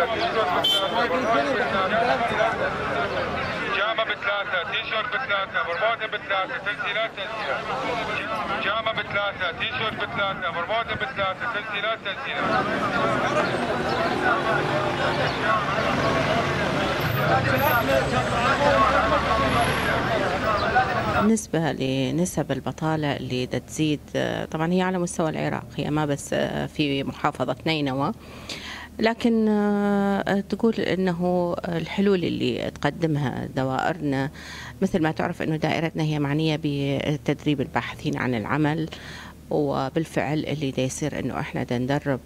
جامة بثلاثة، تيشيرت بثلاثة، برمودا بثلاثة، تنزيلات تنزيلات. جامة بثلاثة، تيشيرت بثلاثة، برمودا بثلاثة، تنزيلات تنزيلات. بالنسبة لنسب البطالة اللي تزيد، طبعا هي على مستوى العراق، هي ما بس في محافظة نينوى، لكن تقول أنه الحلول اللي تقدمها دوائرنا، مثل ما تعرف أنه دائرتنا هي معنية بتدريب الباحثين عن العمل، وبالفعل اللي دا يصير أنه إحنا دا ندرب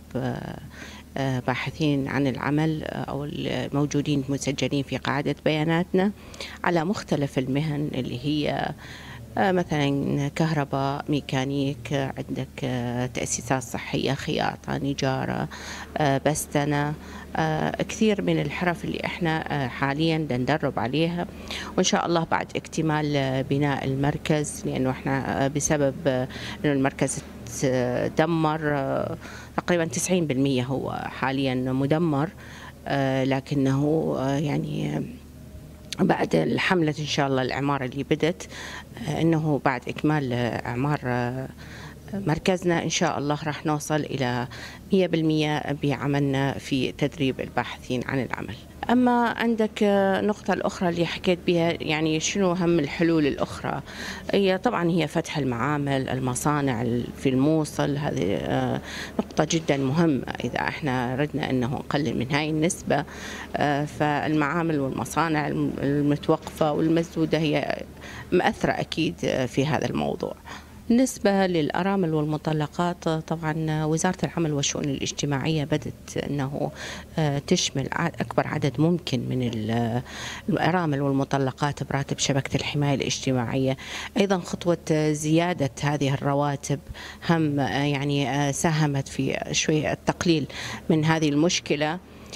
باحثين عن العمل أو الموجودين مسجلين في قاعدة بياناتنا على مختلف المهن اللي هي مثلا كهرباء، ميكانيك، عندك تأسيسات صحية، خياطة، نجارة، بستنة، كثير من الحرف اللي احنا حاليا ندرب عليها. وان شاء الله بعد اكتمال بناء المركز، لانه احنا بسبب انه المركز دمر تقريبا 90% هو حاليا مدمر، لكنه يعني بعد الحملة إن شاء الله الإعمار اللي بدت، إنه بعد إكمال إعمار مركزنا إن شاء الله راح نوصل إلى 100% بعملنا في تدريب الباحثين عن العمل. أما عندك نقطة الأخرى اللي حكيت بها، يعني شنو هم الحلول الأخرى؟ هي طبعا هي فتح المعامل، المصانع في الموصل، هذه نقطة جدا مهمة. إذا احنا ردنا أنه نقلل من هاي النسبة، فالمعامل والمصانع المتوقفة والمسدودة هي مأثرة أكيد في هذا الموضوع. بالنسبة للأرامل والمطلقات، طبعا وزارة العمل والشؤون الاجتماعية بدت أنه تشمل أكبر عدد ممكن من الأرامل والمطلقات براتب شبكة الحماية الاجتماعية. أيضا خطوة زيادة هذه الرواتب هم يعني ساهمت في شوية التقليل من هذه المشكلة.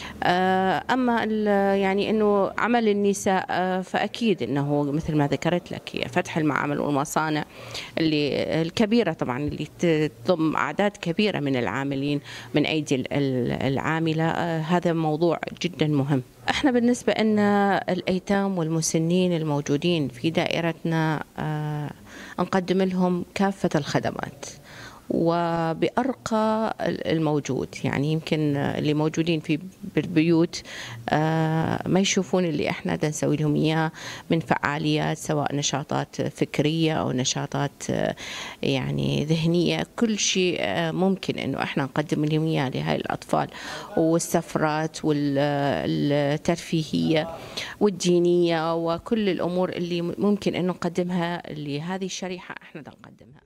أما يعني أنه عمل النساء، فأكيد أنه مثل ما ذكرت لك هي فتح المعامل والمصانع اللي الكبيرة، طبعا اللي تضم أعداد كبيرة من العاملين من أيدي العاملة. هذا موضوع جدا مهم. احنا بالنسبة أن الأيتام والمسنين الموجودين في دائرتنا نقدم لهم كافة الخدمات وبأرقى الموجود. يعني يمكن اللي موجودين في بالبيوت ما يشوفون اللي احنا دا نسوي لهم اياه من فعاليات، سواء نشاطات فكرية او نشاطات يعني ذهنية، كل شيء ممكن انه احنا نقدم لهم اياه لهاي الاطفال، والسفرات والترفيهية والدينية وكل الامور اللي ممكن انه نقدمها لهذه الشريحة احنا دا نقدمها.